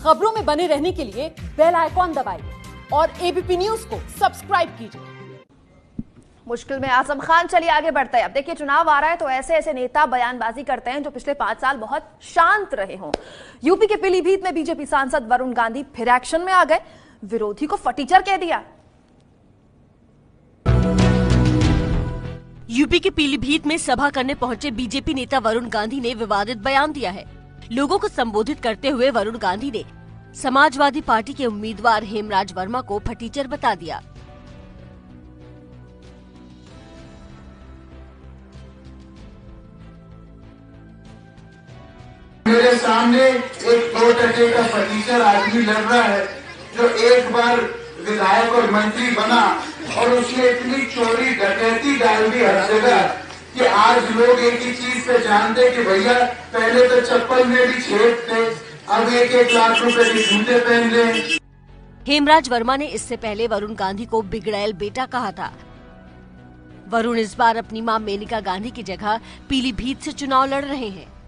खबरों में बने रहने के लिए बेल आइकॉन दबाइए और एबीपी न्यूज को सब्सक्राइब कीजिए। मुश्किल में आजम खान, चलिए आगे बढ़ते हैं। अब देखिए, चुनाव आ रहा है तो ऐसे ऐसे नेता बयानबाजी करते हैं जो पिछले 5 साल बहुत शांत रहे हों। यूपी के पीलीभीत में बीजेपी सांसद वरुण गांधी फिर एक्शन में आ गए, विरोधी को फटीचर कह दिया। यूपी के पीलीभीत में सभा करने पहुंचे बीजेपी नेता वरुण गांधी ने विवादित बयान दिया है। लोगों को संबोधित करते हुए वरुण गांधी ने समाजवादी पार्टी के उम्मीदवार हेमराज वर्मा को फटीचर बता दिया। मेरे सामने एक 2 टके का फटीचर आदमी लड़ रहा है जो एक बार विधायक और मंत्री बना और उसने इतनी चोरी डकैती डाल दी हर जगह कि आज लोग एक ही चीज पे जानते कि भैया पहले तो चप्पल में भी छेद थे, अब 1-1 लाख रुपए के जूते पहन रहे। हेमराज वर्मा ने इससे पहले वरुण गांधी को बिगड़ैल बेटा कहा था। वरुण इस बार अपनी मां मेनका गांधी की जगह पीलीभीत से चुनाव लड़ रहे हैं।